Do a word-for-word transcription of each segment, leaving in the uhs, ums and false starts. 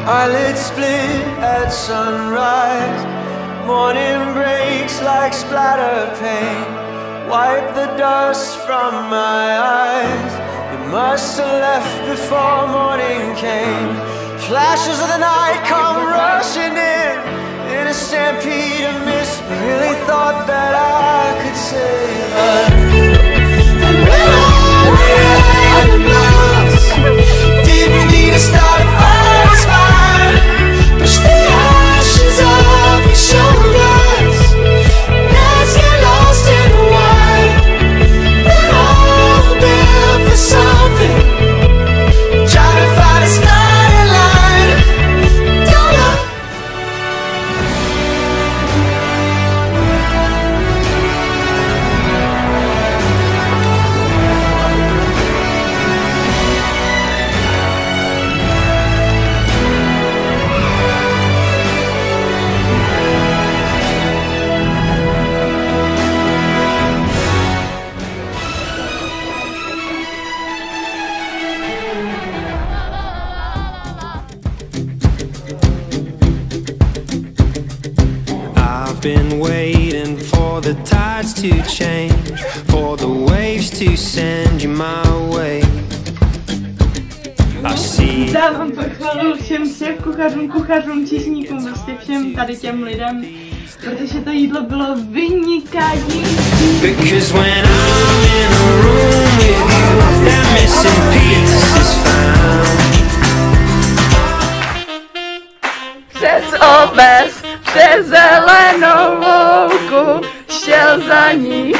Eyelids split at sunrise. Morning breaks like splatter paint. Wipe the dust from my eyes. You must have left before morning came. Flashes of the night come rushing in, in a stampede of mist. Really thought that I could save us. And when all we had was, didn't need to start a fire. Push the ashes off your shoulders. Let's get lost in the wild. We're all built for something. Try to find a starting line. Don't look. I've been waiting for the tides to change, for the waves to send you my way. I see. Dávám pochvalu všem šéf kuchařům, kuchařům, číšníkům, prostě všem tady těm lidem, protože to jídlo bylo vynikající. Because when I'm in a room with you, that missing piece is found. Přes obec, přes zelenou louku, šel za nimi.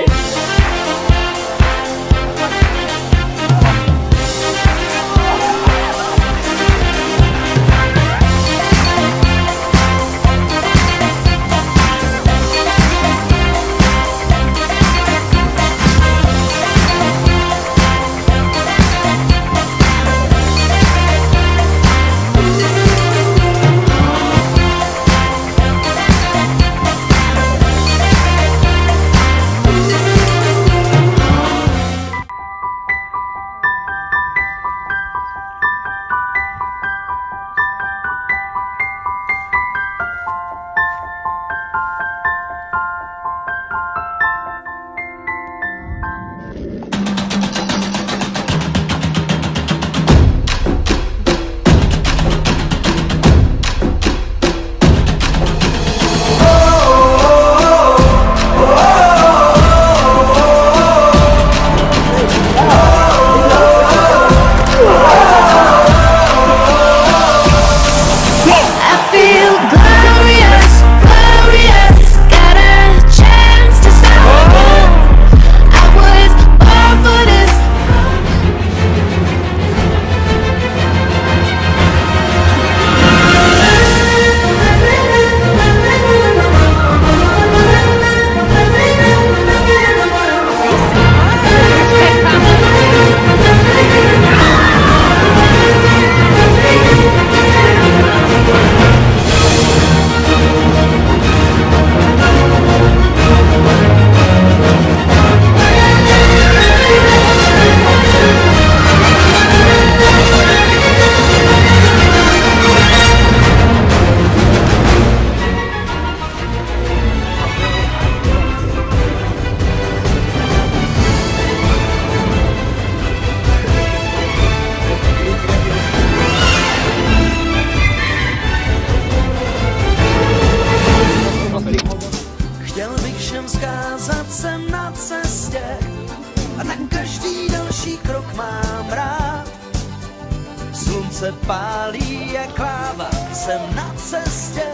Slunce pálí jak láva, jsem na cestě,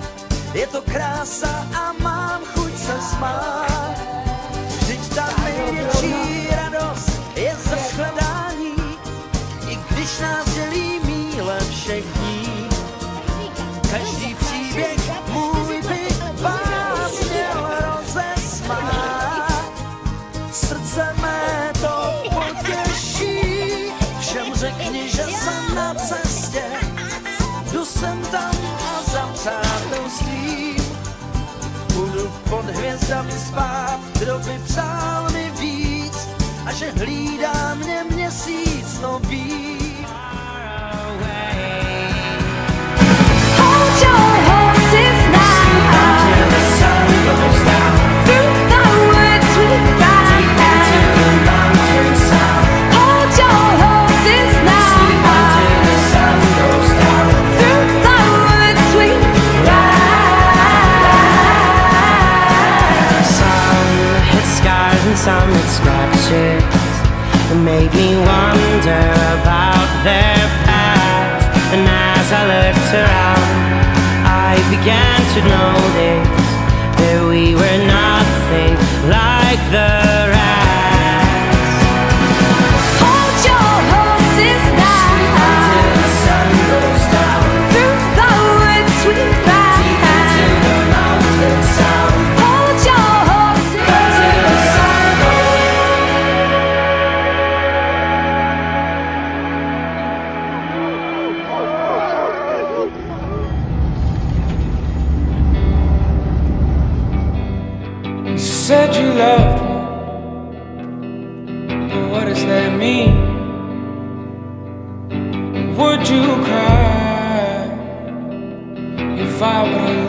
je to krása a mám chuť se smát. Vždyť ta největší radost je ze shledání, i když nás dělí míle všech dní. Každý příběh můj by vás měl rozesmát, srdce mé to potěší, všem řekni, že jsem na cestě, jdu sem tam a za přátelstvím budu pod hvězdami spát. Kdo by přál mi víc a že hlídá mě měsíc nový. and some with scratches. It made me wonder about their past. And as I looked around, I began to notice that we were nothing like the rest. Hold your horses now, Till the sun goes down, through the woods we ride. to the mountain sound. Hold your horses. Till the sun goes You said you loved me, but what does that mean? Would you cry if I were to